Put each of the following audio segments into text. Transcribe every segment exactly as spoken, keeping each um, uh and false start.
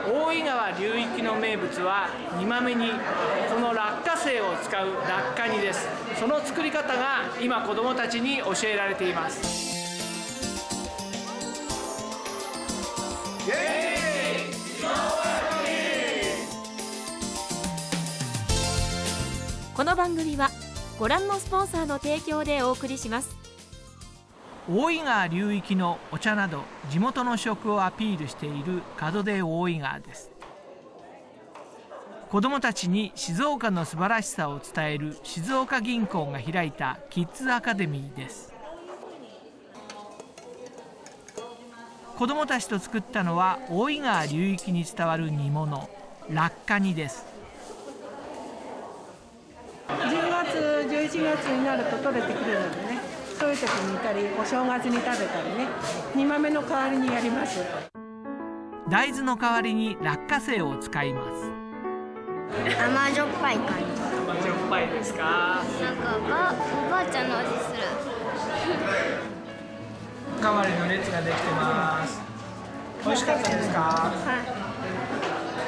大井川流域の名物は煮豆にこの落花生を使う落花煮です。その作り方が今子どもたちに教えられています。 この番組はご覧のスポンサーの提供でお送りします。 大井川流域のお茶など地元の食をアピールしている門出大井川です。子どもたちに静岡の素晴らしさを伝える静岡銀行が開いたキッズアカデミーです。子どもたちと作ったのは大井川流域に伝わる煮物落花煮です。 じゅうがつじゅういちがつになると取れてくるのでね、そういう時にいたりお正月に食べたりね、煮豆の代わりにやります。 大豆の代わりに落花生を使います。 甘じょっぱい感じ。 甘じょっぱいですか。 なんかおばおばあちゃんの味する。 おかわりの列ができてます。美味しかったですか。はい、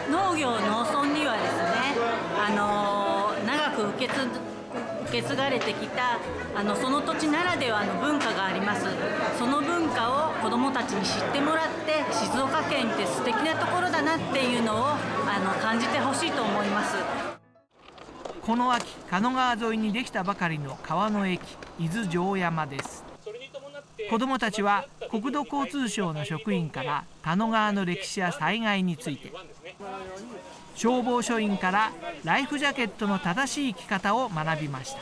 農業農村にはですね、あの長く受け継受け継がれてきたあのその土地ならではの文化があります。その文化を子どもたちに知ってもらって、静岡県って素敵なところだなっていうのをあの感じてほしいと思います。 この秋、狩野川沿いにできたばかりの川の駅伊豆城山です。子どもたちは国土交通省の職員から狩野川の歴史や災害について、消防署員からライフジャケットの正しい着方を学びました。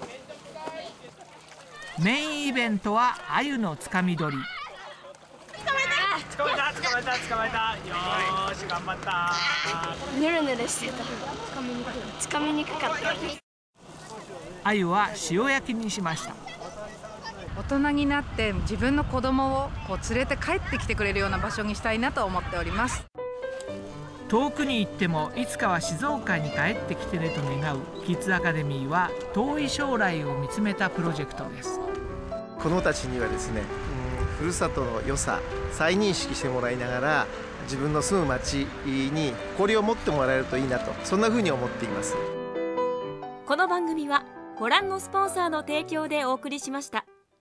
メインイベントは鮎のつかみ取り。捕まえた捕まえた捕まえた。よーし頑張った。 ぬるぬるしてた。つかみにくかった。 鮎は塩焼きにしました。 大人になって自分の子供をこう連れて帰ってきてくれるような場所にしたいなと思っております。 遠くに行ってもいつかは静岡に帰ってきてねと願うキッズアカデミーは遠い将来を見つめたプロジェクトです。 子どもたちにはですね、うん、ふるさとの良さ再認識してもらいながら、自分の住む町に誇りを持ってもらえるといいなと、そんなふうに思っています。 この番組はご覧のスポンサーの提供でお送りしました。